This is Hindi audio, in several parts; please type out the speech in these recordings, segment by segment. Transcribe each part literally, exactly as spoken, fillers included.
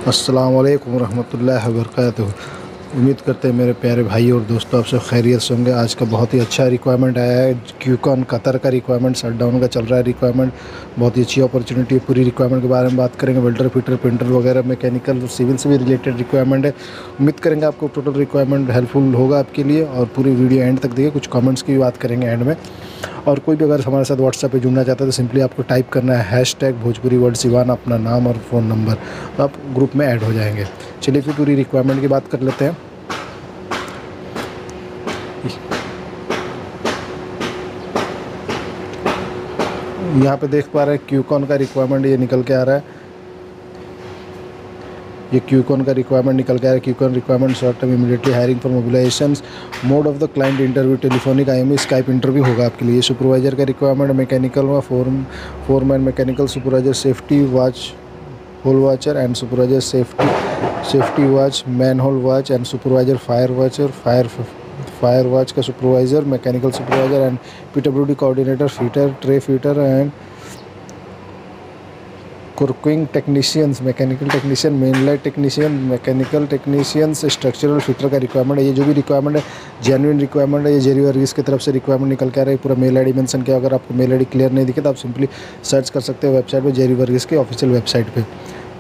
अस्सलाम वालेकुम रहमतुल्लाहि व बरकातुहू। उम्मीद करते हैं मेरे प्यारे भाई और दोस्तों आप सब खैरियत से होंगे। आज का बहुत ही अच्छा रिक्वायरमेंट आया है। क्यूकॉन कतर का रिक्वायरमेंट शटडाउन का चल रहा है रिक्वायरमेंट। बहुत ही अच्छी अपॉर्चुनिटी है। पूरी रिक्वायरमेंट के बारे में बात करेंगे। वेल्डर, फिटर, प्रिंटर वगैरह मैकेनिकल और सिविल से भी रिलेटेड रिक्वायरमेंट है। उम्मीद करेंगे आपको टोटल रिक्वायरमेंट हेल्पफुल होगा आपके लिए और पूरी वीडियो एंड तक देखिए। कुछ कमेंट्स की भी बात करेंगे एंड में। और कोई भी अगर हमारे साथ व्हाट्सएप पे जुड़ना चाहता है तो सिंपली आपको टाइप करना है hashtag Bhojpuri world Siwan, अपना नाम और फ़ोन नंबर, तो आप ग्रुप में ऐड हो जाएंगे। चलिए फिर पूरी रिक्वायरमेंट की बात कर लेते हैं। यहाँ पे देख पा रहे हैं क्यूकॉन का रिक्वायरमेंट ये निकल के आ रहा है। ये क्यूकॉन का रिक्वायरमेंट निकल के आ रहा है। क्यूकॉन requirement short term immediately hiring for mobilisation. Mode of the client interview telephonic, I M E, Skype interview होगा आपके लिए। सुपरवाइजर का रिक्वायरमेंट मैकेनिकल में four foreman mechanical supervisor, safety watch hole watcher and supervisor, safety safety watch, manhole watch and supervisor, fire watcher, fire fire watch का supervisor, mechanical supervisor and PWD coordinator, fitter, tray fitter and cooking technicians, mechanical technician, मेनलाइट technician, mechanical technicians, structural fitter का रिक्वायरमेंट है। ये जो भी रिक्वायरमेंट है जेन्युइन रिक्वायरमेंट है। ये जेरी वर्गीस की तरफ से रिक्वायरमेंट निकल के आ रहा है। पूरा मेल आईडी मेंशन किया। अगर आपको मेल आईडी क्लियर नहीं दिखे तो आप सिंपली सर्च कर सकते हो वेबसाइट पे, जेरी वर्गीस के ऑफिशियल वेबसाइट पे।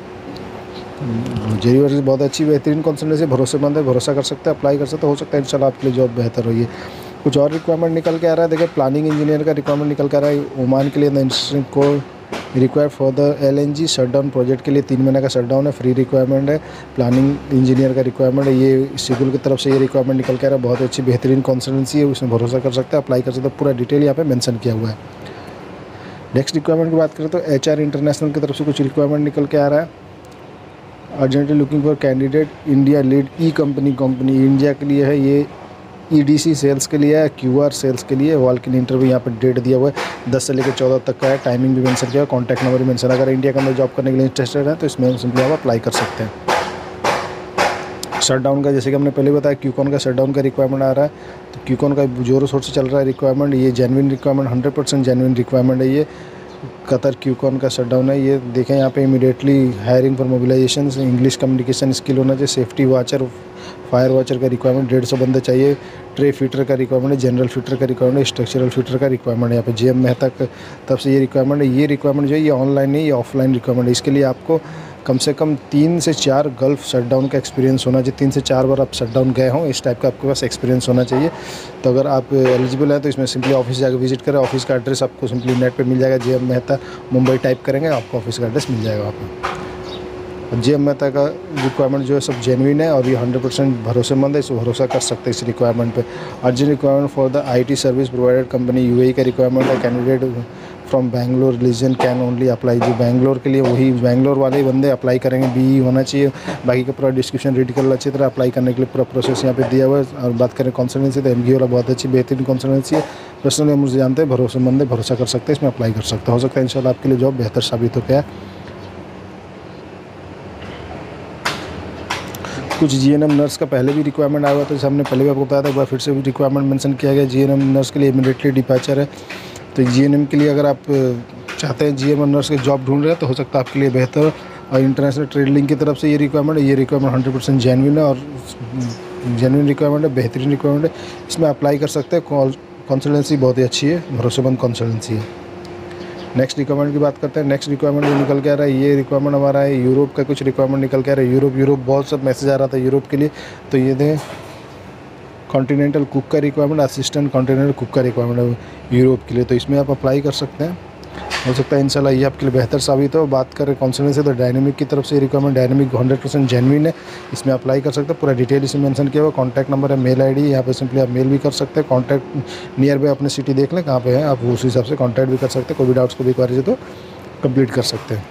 जेरी वर्गीस बहुत अच्छी बेहतरीन कंसल्टेंसी, भरोसेमंद है, भरोसा कर सकते हैं, अप्लाई कर सकते हो सकता है इंशाल्लाह आपके लिए जॉब बेहतर हो। ये कुछ और रिक्वायरमेंट निकल के आ रहा है। देखिए प्लानिंग इंजीनियर का रिक्वायरमेंट निकल के आ रहा है ओमान के लिए। इंडस्ट्री को required for the L N G shutdown project के लिए तीन महीने का शटडाउन है। फ्री रिक्वायरमेंट है। प्लानिंग इंजीनियर का रिक्वायरमेंट है। ये सिविल की तरफ से ये रिक्वायरमेंट निकल के आ रहा है। बहुत अच्छी बेहतरीन कंसल्टेंसी है, उसमें भरोसा कर सकते हैं, अप्लाई कर सकते हैं। पूरा डिटेल यहाँ पे मेंशन किया हुआ है। नेक्स्ट रिक्वायरमेंट की बात करें तो एच आर इंटरनेशनल की तरफ से कुछ रिक्वायरमेंट निकल के आ रहा है। Urgently looking for candidate India lead ई कंपनी कंपनी इंडिया के लिए है। ये ई डी सी सेल्स के लिए है, क्यू आर सेल्स के लिए। वॉल्क इन इंटरव्यू यहाँ पर डेट दिया हुआ है, दस से लेकर चौदह तक का है। टाइमिंग भी मेंशन किया है, कॉन्टैक्ट नंबर भी मेंशन। अगर इंडिया के अंदर जॉब करने के लिए इंटरेस्टेड है तो इसमें सिंपली आप अप्लाई कर सकते हैं। शटडाउन का जैसे कि हमने पहले बताया क्यूकॉन का शटडाउन का रिक्वायरमेंट आ रहा है। तो क्यूकॉन का जोरों शोर से चल रहा है रिक्वायरमेंट। ये genuine requirement, hundred percent genuine requirement है। ये कतर क्यूकॉन का शटडाउन है। ये देखें यहाँ पे immediately hiring for mobilisation, English communication skill होना चाहिए। सेफ्टी वॉचर, फायर वॉचर का रिक्वायरमेंट डेढ़ सौ बंदे चाहिए। ट्रे फिटर का रिक्वायरमेंट है। जनरल फिटर का रिक्वायरमेंट है। स्ट्रक्चरल फिटर का रिक्वायरमेंट है। यहाँ पे जे एम मेहता तब से ये रिक्वायरमेंट है। ये रिक्वायरमेंट जो है ये ऑनलाइन नहीं, ये ऑफलाइन रिक्वायरमेंट है। इसके लिए आपको कम से कम तीन से चार गल्फ शटडाउन का एक्सपीरियंस होना चाहिए। तीन से चार बार आप शटडाउन गए हों, इस टाइप का आपके पास एक्सपीरियंस होना चाहिए। तो अगर आप एलिजिबल हैं तो इसमें सिंपली ऑफिस जाकर विजिट करें। ऑफिस का एड्रेस आपको सिंपली नेट पे मिल जाएगा। J M Mehta Mumbai type करेंगे, आपको ऑफिस का एड्रेस मिल जाएगा आपको। जे एम मेहता का रिक्वायरमेंट जो है सब जेन्युइन है और ये हंड्रेड परसेंट भरोसेमंद है। इस भरोसा कर सकते हैं इस रिक्वायरमेंट पे। Urgent requirement for the I T service provided company U A E का रिक्वायरमेंट है। Candidate from Bangalore region can only apply. जो बैंगलोर के लिए वही बैंगलोर वाले ही बंदे अप्लाई करेंगे। बी ई होना चाहिए। बाकी का पूरा डिस्क्रिप्शन रीड कर लो अच्छी तरह। अप्लाई करने के लिए पूरा प्रोसेस यहाँ पे दिया हुआ है। और बात करें कंसल्टेंसी तो एम गी वाला बहुत अच्छी बेहतरीन कंसल्टेंसी है। पर्सनली हम मुझे जानते हैं, भरोसेमंद है, भरोसा कर सकते हैं, इसमें अप्लाई कर सकते हैं। हो सकता है इंशाल्लाह आपके लिए जॉब बेहतर साबित हो गया। कुछ जी एन एम नर्स का पहले भी रिक्वायरमेंट आया हुआ था, जैसे हमने पहले भी आपको बताया था। एक बार फिर से भी रिक्वायरमेंट मेंशन किया गया। जी एन एम नर्स के लिए इमीडिएटली डिपार्चर है। तो जी एन एम के लिए अगर आप चाहते हैं जी एन एम नर्स के जॉब ढूंढ रहे हैं तो हो सकता है आपके लिए बेहतर। और इंटरनेशनल ट्रेड लिंक की तरफ से ये रिक्वायरमेंट है। ये रिक्वायरमेंट हंड्रेड परसेंट जेन्युइन है और जेन्युइन रिक्वायरमेंट है, बेहतरीन रिक्वायरमेंट है। इसमें अप्लाई कर सकते हैं। कंसल्टेंसी बहुत ही अच्छी है, भरोसेमंद कंसल्टेंसी है। नेक्स्ट रिक्वायरमेंट की बात करते हैं। नेक्स्ट रिक्वायरमेंट ये निकल के आ रहा है। ये रिक्वायरमेंट हमारा है यूरोप का। कुछ रिक्वायरमेंट निकल के आ रहा है यूरोप यूरोप बहुत सब मैसेज आ रहा था यूरोप के लिए। तो ये दें कॉन्टिनेंटल कुक का रिक्वायरमेंट, असिस्टेंट कॉन्टिनेंटल कुक का रिक्वायरमेंट है यूरोप के लिए। तो इसमें आप अप्लाई कर सकते हैं। हो सकता है इंशाल्लाह ये आपके लिए बेहतर साबित हो। बात करें कॉन्सल्टेंसी से तो डायनेमिक की तरफ से requirement, dynamic hundred percent genuine है। इसमें अप्लाई कर सकते हैं। पूरा डिटेल इसमें मेंशन किया हुआ। कॉन्टैक्ट नंबर है, मेल आईडी, यहाँ पे सिंपली आप मेल भी कर सकते हैं। कॉन्टैक्ट नियर बाय अपने सिटी देख लें कहाँ पे है, आप उस हिसाब से कॉन्टैक्ट भी कर सकते हैं। कोई भी डाउट्स को भी क्वारीज तो कंप्लीट कर सकते हैं।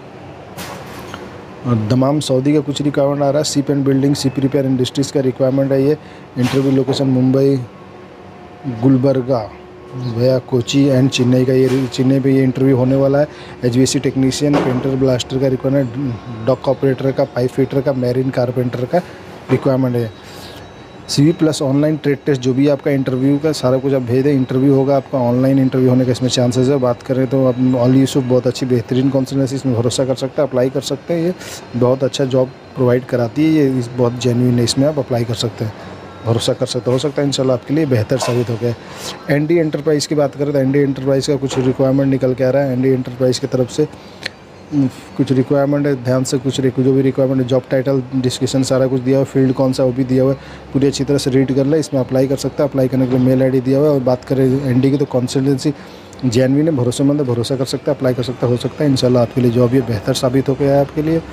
और दमाम सऊदी का कुछ रिक्वायरमेंट आ रहा है। Ship and building, ship repair industries का रिक्वायरमेंट है। ये इंटरव्यू लोकेशन मुंबई, गुलबर्गा भैया कोची एंड चेन्नई का। ये चेन्नई पे ये इंटरव्यू होने वाला है। H V C technician, painter, blaster का रिक्वायरमेंट, डॉक ऑपरेटर का, पाइप फिटर का, मैरिन कारपेंटर का रिक्वायरमेंट है। CV plus online trade test, जो भी आपका इंटरव्यू का सारा कुछ आप भेज दें। इंटरव्यू होगा आपका, ऑनलाइन इंटरव्यू होने का इसमें चांसेस है। बात करें तो आप ऑल यूसुफ बहुत अच्छी बेहतरीन कंसल्टेंसी, इसमें भरोसा कर सकते हैं, अप्लाई कर सकते हैं। ये बहुत अच्छा जॉब प्रोवाइड कराती है, ये इस बहुत जेन्युइन है, इसमें आप अप्लाई कर सकते हैं, भरोसा कर सकते हो सकता है इंशाल्लाह आपके लिए बेहतर साबित हो गया। एनडी एंटरप्राइज़ की बात करें तो एनडी एंटरप्राइज़ का कुछ रिक्वायरमेंट निकल के आ रहा है। एनडी एंटरप्राइज़ की तरफ से कुछ रिक्वायरमेंट है, ध्यान से कुछ जो भी रिक्वायरमेंट है, जॉब टाइटल डिस्क्रिप्शन सारा कुछ दिया हुआ है, फील्ड कौन सा वो भी दिया हुआ है, पूरी अच्छी तरह से रीड कर ले। इसमें अप्लाई कर सकता है, अप्लाई करने के लिए मेल आईडी दिया हुआ है। और बात करें एनडी की तो कंसल्टेंसी जेन्युइन है, भरोसेमंद है, भरोसा कर सकता है, अप्लाई कर सकता है, हो सकता है इंशाल्लाह आपके लिए जॉब ये बेहतर साबित हो गया है आपके लिए।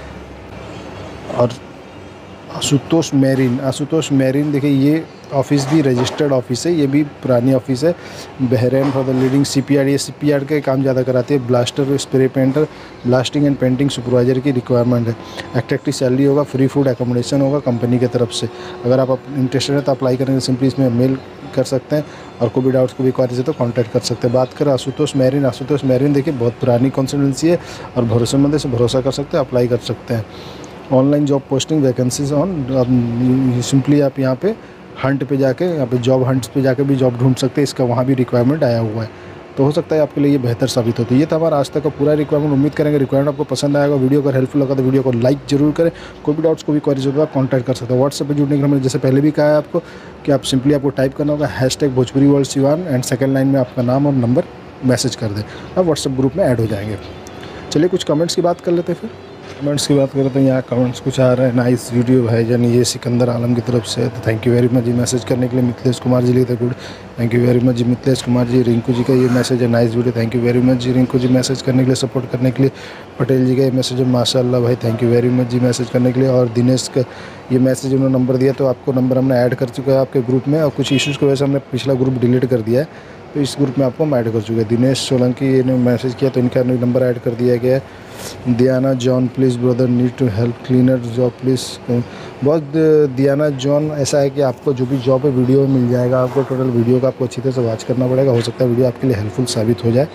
और आशुतोष मेरिन, आशुतोष मेरिन देखिए, ये ऑफिस भी रजिस्टर्ड ऑफिस है, ये भी पुरानी ऑफिस है। Bahrain for the leading CPR, ये सीपीआर के काम ज़्यादा कराती है। Blaster, spray painter, blasting and painting supervisor की रिक्वायरमेंट है। अट्रैक्टिव सैलरी होगा, फ्री फूड एकोमोडेशन होगा कंपनी की तरफ से। अगर आप इंटरेस्टेड है तो अप्लाई करेंगे, सिंपली इसमें मेल कर सकते हैं। और कोई भी डाउट्स को भी क्वारीज है तो कॉन्टैक्ट कर सकते हैं। बात करें आशुतोष मेरिन, आशुतोष मेरिन देखिए बहुत पुरानी कंसल्टेंसी है और भरोसेमंद है, से भरोसा कर सकते हैं, अप्लाई कर सकते हैं। Online job posting vacancies on, simply आप यहाँ पे हंट पे जाके, यहाँ पे जॉब हंट्स पे जाके भी जॉब ढूंढ सकते हैं, इसका वहाँ भी रिक्वायरमेंट आया हुआ है, तो हो सकता है आपके लिए ये बेहतर साबित होती है। ये था हमारा आज तक का पूरा रिक्वायरमेंट। उम्मीद करेंगे रिक्वायरमेंट आपको पसंद आएगा। वीडियो अगर हेल्पफुल लगा तो वीडियो को लाइक जरूर करें। कोई भी डाउट्स को भी क्वेरीज होगा आप कॉन्टैक्ट कर सकते हैं। व्हाट्सएप पर जुड़ने के लिए मैंने जैसे पहले भी कहा है आपको कि आप सिंपली आपको टाइप करना होगा hashtag Bhojpuri world Siwan and second line में आपका नाम और नंबर मैसेज कर दें, आप व्हाट्सएप ग्रुप में ऐड हो जाएंगे। चलिए कुछ कमेंट्स की बात कर लेते हैं। फिर कमेंट्स की बात करें तो यहाँ कमेंट्स कुछ आ रहे हैं। नाइस वीडियो भाईजान, ये सिकंदर आलम की तरफ से, तो thank you very much ji message करने के लिए। मिथिलेश कुमार जी लिखते good, thank you very much ji Mithilesh Kumar ji. Rinku ji का ये मैसेज है, nice video, thank you very much ji Rinku ji message करने के लिए, सपोर्ट करने के लिए। पटेल जी का ये मैसेज है, माशाल्लाह भाई, thank you very much ji message करने के लिए। और दिनेश का ये मैसेज, उन्होंने नंबर दिया तो आपको नंबर हमने ऐड कर चुका है आपके ग्रुप में। और कुछ इशूज़ की वजह से हमने पिछला ग्रुप डिलीट कर दिया है, तो इस ग्रुप में आपको हम ऐड कर चुके हैं। दिनेश सोलंकी ने मैसेज किया तो इनका नंबर ऐड कर दिया गया है। Diana John please brother need to help cleaner job please. बहुत दियाना जॉन, ऐसा है कि आपको जो भी जॉब है वीडियो मिल जाएगा आपको, टोटल वीडियो का आपको अच्छी तरह से वॉच करना पड़ेगा, हो सकता है वीडियो आपके लिए हेल्पफुल साबित हो जाए।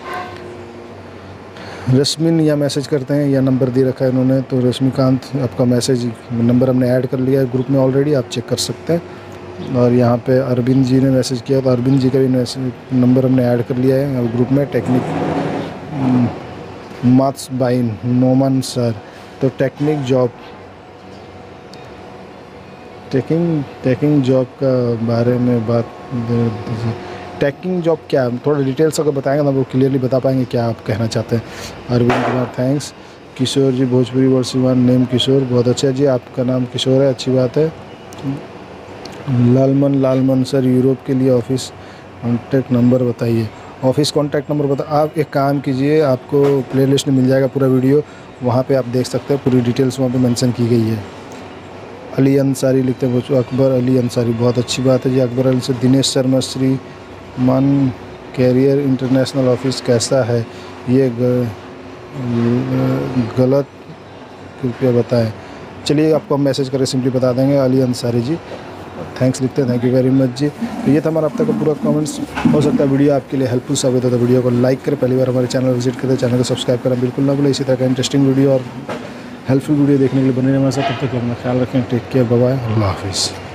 रश्मिन या मैसेज करते हैं या नंबर दे रखा है इन्होंने, तो रश्मिकांत आपका मैसेज नंबर हमने ऐड कर लिया है ग्रुप में ऑलरेडी, आप चेक कर सकते हैं। और यहाँ पे अरविंद जी ने मैसेज किया तो अरविंद जी का भी मैसेज नंबर हमने ऐड कर लिया है ग्रुप में। टेक्निक मार्क्स बाइन नोमन सर, तो टेक्निक जॉब टेकिंग टेकिंग जॉब का बारे में बात दीजिए। टेकिंग जॉब क्या है, थोड़ा डिटेल्स अगर बताएंगे तो वो क्लियरली बता पाएंगे क्या आप कहना चाहते हैं। Arvind Kumar thanks. Kishore ji Bhojpuri word Siwan, name Kishore, बहुत अच्छा जी, आपका नाम किशोर है, अच्छी बात है। लालमन लालमन सर, यूरोप के लिए ऑफिस कॉन्टैक्ट नंबर बताइए। ऑफिस कॉन्टैक्ट नंबर बता, आप एक काम कीजिए, आपको प्लेलिस्ट में मिल जाएगा पूरा वीडियो, वहाँ पे आप देख सकते हैं, पूरी डिटेल्स वहाँ पे मेंशन की गई है। अली अंसारी लिखते हैं, अकबर अली अंसारी, बहुत अच्छी बात है जी, अकबर अली से। दिनेश शर्मा, श्री मान कैरियर इंटरनेशनल ऑफिस कैसा है, ये गलत कृपया बताएं। चलिए आपको हम मैसेज करके सिंपली बता देंगे। अली अंसारी जी थैंक्स लिखते हैं, thank you very much ji. तो ये था हमारा अब तक का पूरा कमेंट्स। हो सकता है वीडियो आपके लिए हेल्पफुल साबित हो तो वीडियो को लाइक करें, पहली बार हमारे चैनल विजिट करें, चैनल को सब्सक्राइब करें बिल्कुल ना भूलें। इसी तरह का इंटरेस्टिंग वीडियो और हेल्पफुल वीडियो देखने के लिए बने रहे हमारे साथ। तब तक अपना ख्याल रखें, टेक केयर, बाय बाय, अल्लाह हाफिज़।